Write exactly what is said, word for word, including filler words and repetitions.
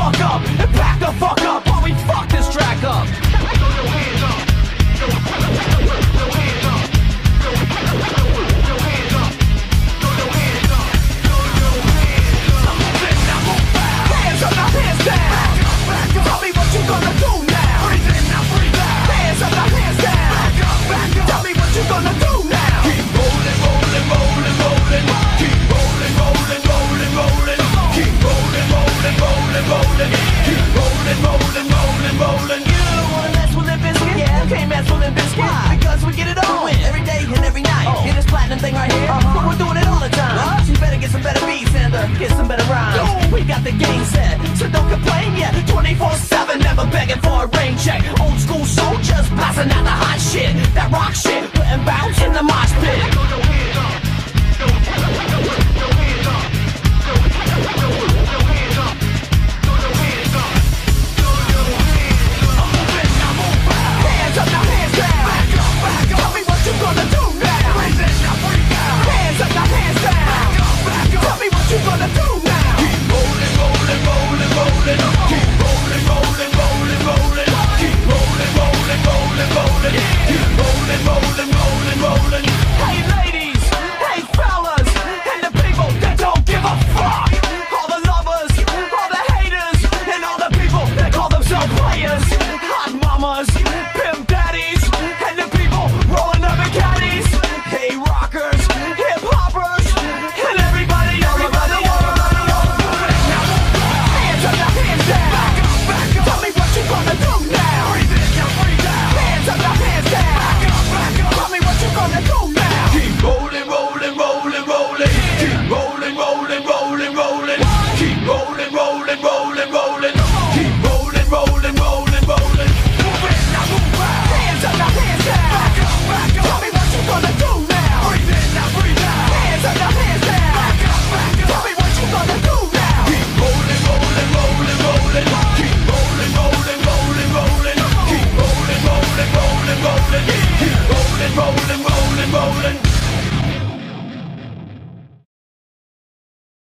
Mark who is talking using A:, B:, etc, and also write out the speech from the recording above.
A: fuck up and back the fuck up while we fuck this track up. Throw your hands up. Throw your hands up. Throw your hands up. Throw your hands up. Throw your hands up. I'm moving, now move fast. Hands up, now hands down. Back up, back up. Tell me what you gonna do now. Breathe in, now breathe out. Hands up, now hands down. Back up, back up. Tell me what you gonna do now. Keep rolling, rolling, rolling, rolling. Keep rolling, rolling, rolling, rolling. Keep rolling, rolling, rolling, rolling. Keep rolling, rolling, rolling, rolling.
B: You wanna mess with Limp Bizkit? Yeah, can't mess with Limp Bizkit. Why? Because we get it on every day and every night.
A: Oh.
B: Get this platinum thing right here, uh-huh. But we're doing it all the time. What? So you better get some better beats and uh, get some better rhymes.
A: Yo.
B: We got the game set, so don't complain yet. twenty-four seven, never begging for a rain check. Old school soldiers blasting out the hot shit, that rock shit, putting bounce in the mosh pit.
A: Throw your hands up. Throw your hands up. Throw your hands up. Throw your hands up. Throw your hands up. I'm moving, now move fast.
B: Hands up, now hands down.
A: Back up, back up.
B: Tell me what you gonna do now.
A: Breathe in, now breathe out.
B: Hands up, now hands down.
A: Back up, back up.
B: Tell me what you gonna do now.
A: Keep rolling, rolling, rolling, rolling. Keep rolling, rolling, rolling, rolling. Keep rolling, rolling, rolling, rolling. Keep rolling, rolling, rolling, rolling.
B: Hey ladies, hey fellas, and the people that don't give a fuck. All the lovers, all the haters, and all the people that call themselves players. Hot mamas, pimp daddies, and the people rolling up in caddies. Hey rockers, hip hoppers, and everybody, everybody, everybody, everybody. Hands up, now hands down.
A: Back up, back up.
B: Tell me what you gonna do now.
A: Breathe in, now breathe out.
B: Hands up, now hands down.
A: Back up, back up.
B: Tell me what you gonna do now.
A: Keep rolling, rolling, rolling, rolling. Keep rolling, rolling, rolling, rolling. Keep rolling.